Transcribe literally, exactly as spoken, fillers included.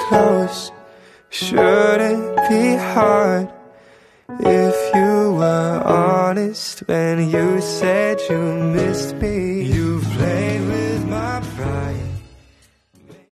close. Shouldn't be hard if you were honest when you said you missed me. You've played